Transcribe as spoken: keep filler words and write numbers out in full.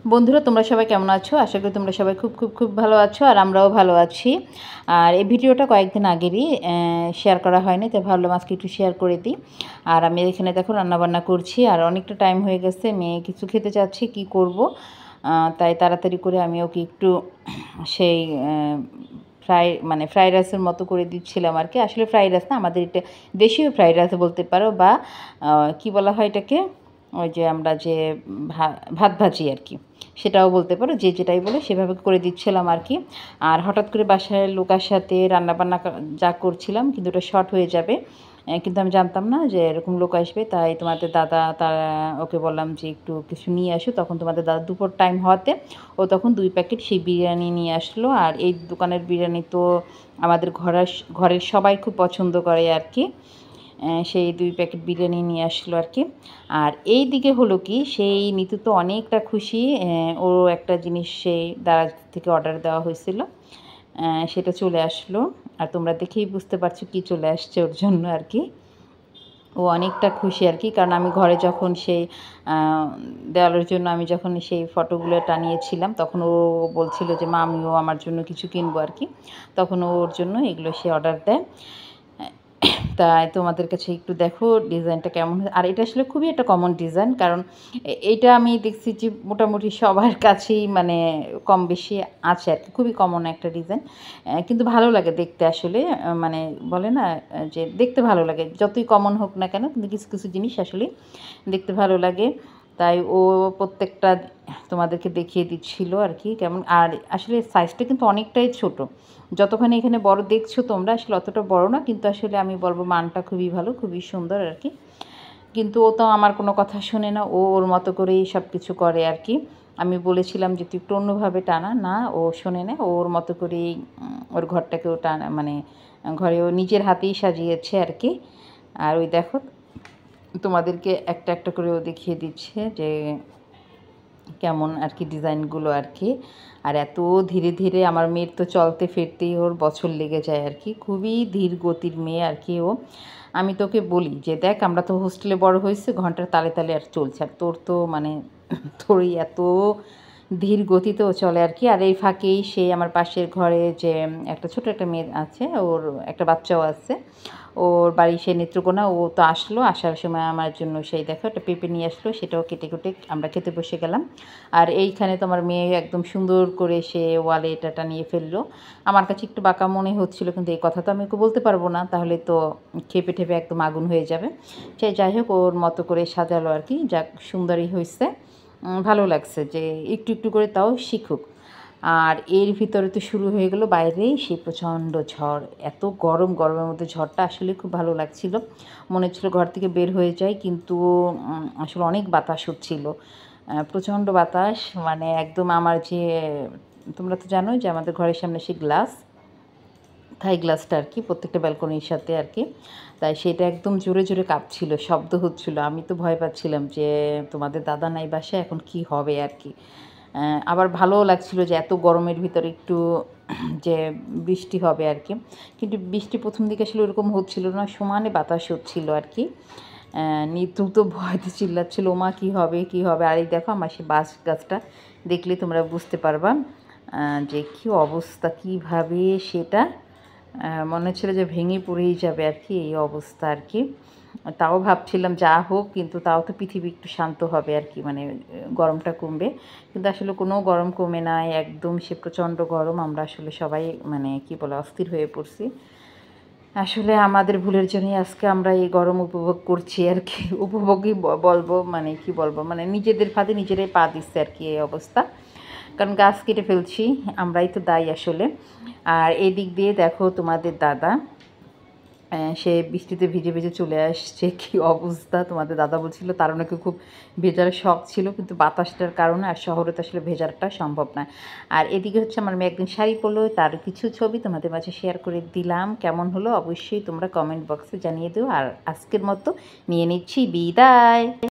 বন্ধুরা তোমরা সবাই কেমন আছো? আশা করি তোমরা সবাই খুব খুব খুব ভালো আছো, আর আমরাও ভালো আছি। আর এই ভিডিওটা কয়েকদিন আগেরই শেয়ার করা হয়নি, তাই ভাবলাম আজকে একটু শেয়ার করে দিই। আর আমি এখানে দেখো রান্নাবান্না করছি, আর অনেকটা টাইম হয়ে গেছে, মেয়ে কিছু খেতে চাচ্ছে, কি করব, তাই তাড়াতাড়ি করে আমি ওকে একটু সেই ফ্রাই মানে ফ্রাইড রাইসের মতো করে দিচ্ছিলাম আর কি। আসলে ফ্রাইড রাইস না, আমাদের এটা দেশীয় ফ্রাইড রাইস বলতে পারো, বা কি বলা হয় এটাকে, ওই যে আমরা যে ভাত ভাজি আর কি, সেটাও বলতে পারো, যে যেটাই বলে সেভাবে করে দিচ্ছিলাম আর কি। আর হঠাৎ করে বাসায় লোকের সাথে রান্নাবান্না যা করছিলাম, কিন্তু ওটা শর্ট হয়ে যাবে, কিন্তু আমি জানতাম না যে এরকম লোক আসবে। তাই তোমাদের দাদা, তারা ওকে বললাম যে একটু কিছু নিয়ে আসো। তখন তোমাদের দাদা দুপুর টাইম হওয়াতে ও তখন দুই প্যাকেট সেই বিরিয়ানি নিয়ে আসলো। আর এই দোকানের বিরিয়ানি তো আমাদের ঘরের ঘরের সবাই খুব পছন্দ করে আর কি। সেই দুই প্যাকেট বিরিয়ানি নিয়ে আসলো আর কি। আর এই দিকে হলো কি, সেই নিতু তো অনেকটা খুশি, ও একটা জিনিস সেই দারাজ থেকে অর্ডার দেওয়া হয়েছিল, সেটা চলে আসলো। আর তোমরা দেখেই বুঝতে পারছো কি চলে আসছে ওর জন্য আর কি। ও অনেকটা খুশি আর কি, কারণ আমি ঘরে যখন সেই দেওয়ালের জন্য আমি যখন সেই ফটোগুলো টানিয়েছিলাম, তখন ও বলছিল যে মা আমিও আমার জন্য কিছু কিনবো আর কি। তখন ওর জন্য এগুলো সে অর্ডার দেয়। তাই তোমাদের কাছে একটু দেখো ডিজাইনটা কেমন। আর এটা আসলে খুবই একটা কমন ডিজাইন, কারণ এইটা আমি দেখছি যে মোটামুটি সবার কাছেই মানে কম বেশি আছে আর কি। খুবই কমন একটা ডিজাইন, কিন্তু ভালো লাগে দেখতে আসলে, মানে বলে না যে দেখতে ভালো লাগে, যতই কমন হোক না কেন, কিন্তু কিছু কিছু জিনিস আসলে দেখতে ভালো লাগে। তাই ও প্রত্যেকটা তোমাদেরকে দেখিয়ে দিচ্ছিল আর কি কেমন। আর আসলে সাইজটা কিন্তু অনেকটাই ছোট, যতখানি এখানে বড় দেখছো তোমরা, আসলে অতটা বড় না, কিন্তু আসলে আমি বলবো মানটা খুবই ভালো, খুবই সুন্দর আর কি। কিন্তু ও তো আমার কোনো কথা শোনে না, ও ওর মতো করেই সব কিছু করে আর কি। আমি বলেছিলাম যে তুই একটু অন্যভাবে টানা, না ও শোনে না, ওর মতো করেই ওর ঘরটাকেও টানা, মানে ঘরে ও নিজের হাতেই সাজিয়েছে আর কি। আর ওই দেখো তোমাদেরকে একটা একটা করে ও দেখিয়ে দিচ্ছে যে কেমন আর কি ডিজাইনগুলো আর কি। আর এত ধীরে ধীরে, আমার মেয়ের তো চলতে ফিরতেই ওর বছর লেগে যায় আর কি, খুবই ধীর গতির মেয়ে আর কি ও। আমি তোকে বলি যে দেখ, আমরা তো হোস্টেলে বড় হয়েছি, ঘন্টার তালে তালে আর চলছে, আর তোর তো মানে তোরই এত ধীর গতিতেও চলে আর কি। আর এই ফাঁকেই সে আমার পাশের ঘরে যে একটা ছোট একটা মেয়ে আছে, ওর একটা বাচ্চাও আছে, ওর বাড়ি সে নেত্রকোনা, ও তো আসলো, আসার সময় আমার জন্য সেই দেখো একটা পেঁপে নিয়ে আসলো, সেটাও কেটে কেটে আমরা খেতে বসে গেলাম। আর এইখানে তোমার মেয়ে একদম সুন্দর করে সে ওয়ালে এটা টানিয়ে ফেললো। আমার কাছে একটু বাঁকা মনে হচ্ছিলো, কিন্তু এই কথা তো আমি ওকে বলতে পারবো না, তাহলে তো খেপে ঠেপে একদম আগুন হয়ে যাবে। সে যাই হোক, ওর মতো করে সাজালো আর কি, যাক সুন্দরই হয়েছে, ভালো লাগছে যে একটু একটু করে তাও শিখুক। আর এর ভিতরে তো শুরু হয়ে গেল বাইরেই সেই প্রচণ্ড ঝড়, এত গরম, গরমের মধ্যে ঝড়টা আসলে খুব ভালো লাগছিল, মনে হচ্ছিলো ঘর থেকে বের হয়ে যায়, কিন্তু আসলে অনেক বাতাস হচ্ছিল, প্রচণ্ড বাতাস, মানে একদম আমার যে, তোমরা তো জানোই যে আমাদের ঘরের সামনে সেই গ্লাস, থাই গ্লাসটা আর কি, প্রত্যেকটা ব্যালকনির সাথে আর কি, তাই সেটা একদম জোরে জোরে কাঁপছিল, শব্দ হচ্ছিলো। আমি তো ভয় পাচ্ছিলাম যে তোমাদের দাদা নাই বাসায়, এখন কি হবে আর কি। আবার ভালোও লাগছিল যে এত গরমের ভিতরে একটু যে বৃষ্টি হবে আর কি, কিন্তু বৃষ্টি প্রথম দিকে আসলে ওরকম হচ্ছিল না, সমানে বাতাস হচ্ছিল আর কি। নিতু তো ভয়তে চিল্লাচ্ছিল, ওমা কী হবে কী হবে। আর এই দেখো আমার সেই বাঁশ গাছটা দেখলে তোমরা বুঝতে পারবা যে কী অবস্থা, কীভাবে সেটা মনে হচ্ছিলো যে ভেঙে পড়েই যাবে আর কি, এই অবস্থা আর কি। তাও ভাবছিলাম যা হোক, কিন্তু তাও তো পৃথিবী একটু শান্ত হবে আর কি, মানে গরমটা কমবে, কিন্তু আসলে কোনো গরম কমে নাই, একদম সে প্রচণ্ড গরম। আমরা আসলে সবাই মানে কি বলে অস্থির হয়ে পড়ছি, আসলে আমাদের ভুলের জন্যই আজকে আমরা এই গরম উপভোগ করছি আর কি। উপভোগই বলবো, মানে কি বলবো, মানে নিজেদের ফাঁদে নিজেরাই পা দিচ্ছে আর কি, এই অবস্থা, কারণ গাছ কেটে ফেলছি, আমরাই তো দায়ী আসলে। আর এদিক দিয়ে দেখো তোমাদের দাদা, সে বৃষ্টিতে ভিজে ভিজে চলে আসছে, কি অবস্থা। তোমাদের দাদা বলছিল তার নাকি খুব ভেজার শখ ছিল, কিন্তু বাতাসটার কারণে আর শহরে তো আসলে ভেজারটা সম্ভব না। আর এদিকে হচ্ছে আমার মেয়ে একদিন শাড়ি পরলো, তার কিছু ছবি তোমাদের মাঝে শেয়ার করে দিলাম, কেমন হলো অবশ্যই তোমরা কমেন্ট বক্সে জানিয়ে দিও। আর আজকের মতো নিয়ে নিচ্ছি বিদায়।